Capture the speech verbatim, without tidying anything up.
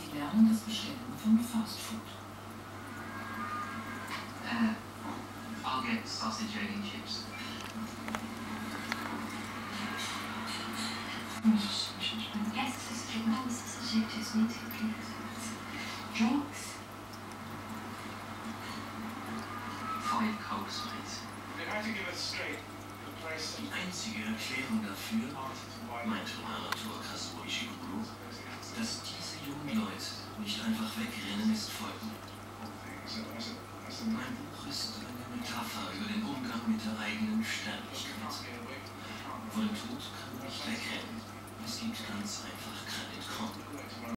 Sie lernen das Bestellen von Fast Food. Uh, I'll get sausage, egg and chips. Yes, sausage, no sausage, egg, just me too, please. Drinks? Five Cokes, please. They had to give us straight the price. Die einzige Erklärung dafür, meinte Manator Kazuo Ishiguro, dass diese jungen Leute nicht einfach wegrennen, ist folgende. Mein Buch ist eine Metapher über den Umgang mit der eigenen Sterblichkeit. Vor dem Tod kann man nicht wegrennen. Es gibt ganz einfach kein Entkommen.